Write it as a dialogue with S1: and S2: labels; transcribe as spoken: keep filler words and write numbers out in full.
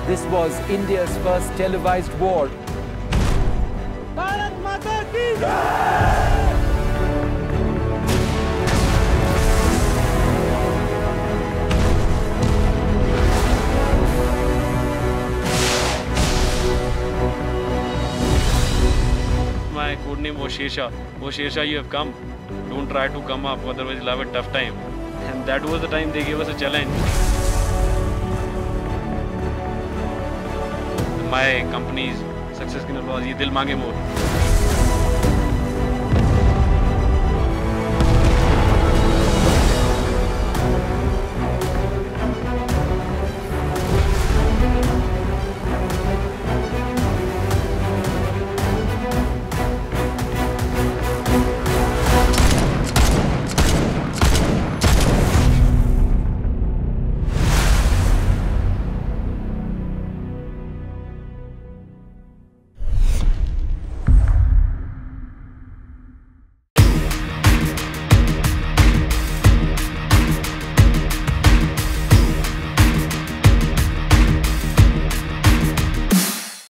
S1: This was India's first televised war.
S2: Bharat Mata ki Jai!
S3: My code name was Shershaah. Oh Shershaah, you have come. Don't try to come up, otherwise you'll have a tough time. And that was the time they gave us a challenge. My company's success की नलवाज़ ये दिल मांगे मोर.